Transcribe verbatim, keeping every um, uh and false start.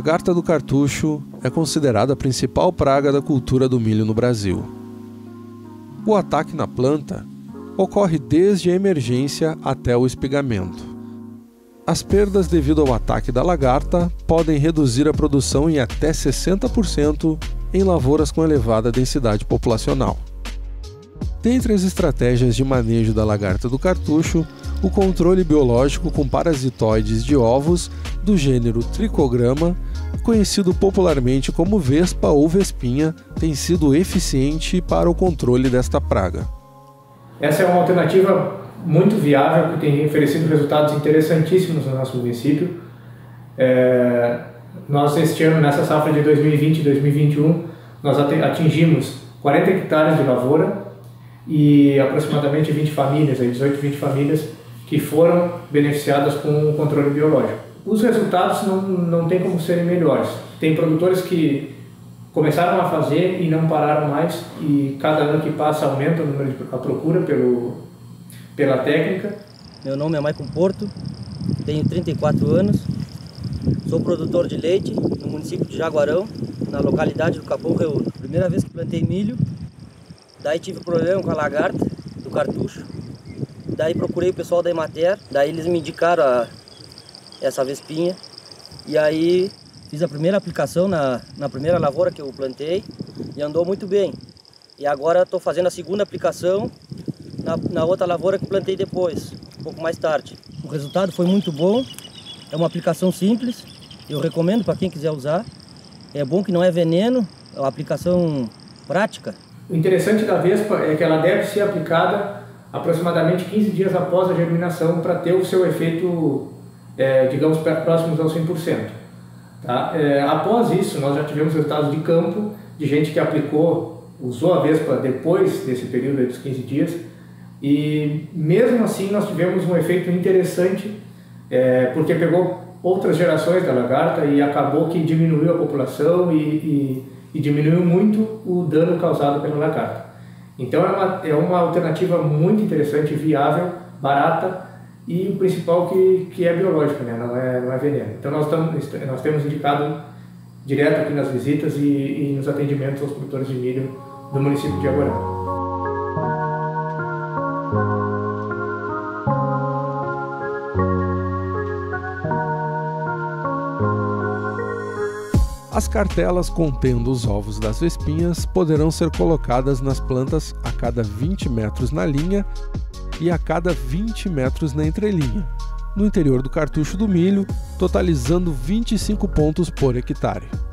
lagarta do cartucho é considerada a principal praga da cultura do milho no Brasil. O ataque na planta ocorre desde a emergência até o espigamento. As perdas devido ao ataque da lagarta podem reduzir a produção em até sessenta por cento em lavouras com elevada densidade populacional. Dentre as estratégias de manejo da lagarta do cartucho, o controle biológico com parasitoides de ovos do gênero Trichogramma, conhecido popularmente como vespa ou vespinha, tem sido eficiente para o controle desta praga. Essa é uma alternativa muito viável, que tem oferecido resultados interessantíssimos no nosso município. É, nós este ano, nessa safra de dois mil e vinte e dois mil e vinte e um, nós atingimos quarenta hectares de lavoura e aproximadamente vinte famílias, dezoito, vinte famílias que foram beneficiadas com o controle biológico. Os resultados não, não tem como serem melhores. Tem produtores que começaram a fazer e não pararam mais, e cada ano que passa aumenta o número de, a procura pelo, pela técnica. Meu nome é Maicon Porto, tenho trinta e quatro anos, sou produtor de leite no município de Jaguarão, na localidade do Capão Reúno. Primeira vez que plantei milho, daí tive problema com a lagarta do cartucho, daí procurei o pessoal da Emater, daí eles me indicaram a, essa vespinha, e aí fiz a primeira aplicação na, na primeira lavoura que eu plantei e andou muito bem. E agora estou fazendo a segunda aplicação na, na outra lavoura que plantei depois, um pouco mais tarde. O resultado foi muito bom, é uma aplicação simples, eu recomendo para quem quiser usar. É bom que não é veneno, é uma aplicação prática. O interessante da vespa é que ela deve ser aplicada aproximadamente quinze dias após a germinação para ter o seu efeito, é, digamos, próximos ao cem por cento. Tá? É, após isso, nós já tivemos resultados de campo, de gente que aplicou, usou a vespa depois desse período dos quinze dias, e mesmo assim nós tivemos um efeito interessante, é, porque pegou outras gerações da lagarta e acabou que diminuiu a população e, e, e diminuiu muito o dano causado pela lagarta. Então é uma, é uma alternativa muito interessante, viável, barata, e o principal que, que é biológico, né? não, é, não é veneno. Então nós, tamo, nós temos indicado direto aqui nas visitas e, e nos atendimentos aos produtores de milho do município de Jaguarão. As cartelas contendo os ovos das vespinhas poderão ser colocadas nas plantas a cada vinte metros na linha e a cada vinte metros na entrelinha, no interior do cartucho do milho, totalizando vinte e cinco pontos por hectare.